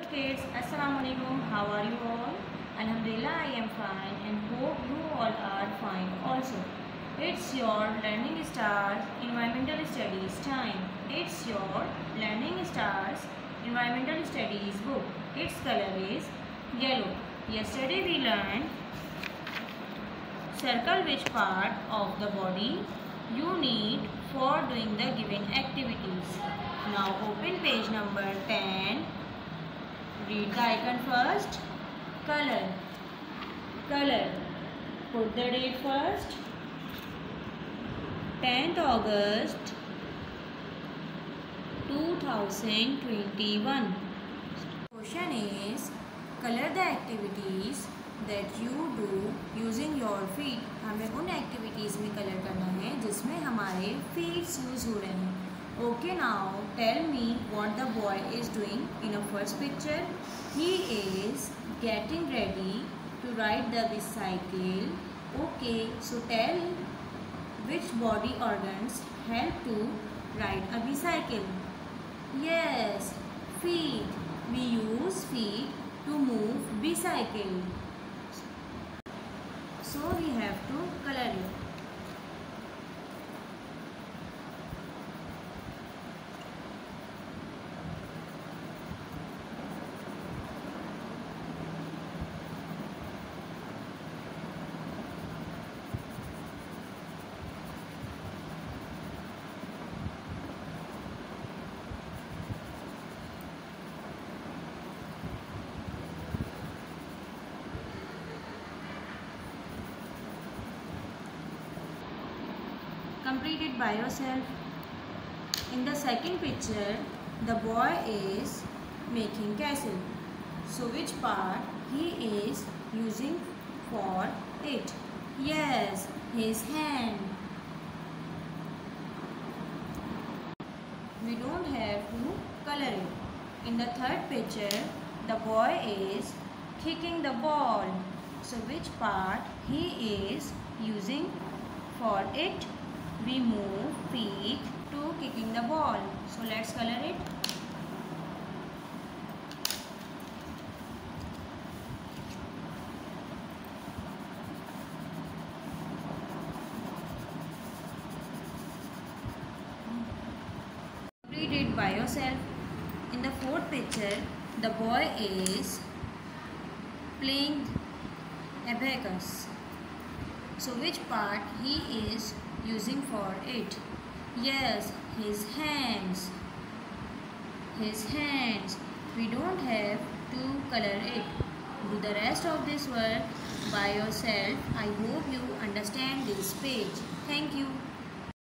kids, Assalamualaikum. How are you all? Alhamdulillah, I am fine and hope you all are fine also. It's your Learning Stars Environmental Studies time. It's your Learning Stars Environmental Studies book. Its color is yellow. Yesterday we learned circle which part of the body you need for doing the given activities. Now open page number 10. Read the icon first. Color. Color. Put the date first. 10th August 2021. Question is, color the activities that you do using your feet. हमें उन activities में color करना है जिसमें हमारे feet use हो रहे हैं. Okay, now tell me what the boy is doing in a first picture. He is getting ready to ride the bicycle. Okay, so tell which body organs help to ride a bicycle? Yes, feet. We use feet to move bicycle. So we have to color it. Complete it by yourself. In the second picture, the boy is making castle. So which part he is using for it? Yes, his hand. We don't have to color it. In the third picture, the boy is kicking the ball. So which part he is using for it? We move feet to kicking the ball. So let's color it. Read it by yourself. In the fourth picture, the boy is playing abacus. So which part he is using for it? Yes, his hands. His hands. We don't have to color it. Do the rest of this work by yourself. I hope you understand this page. Thank you.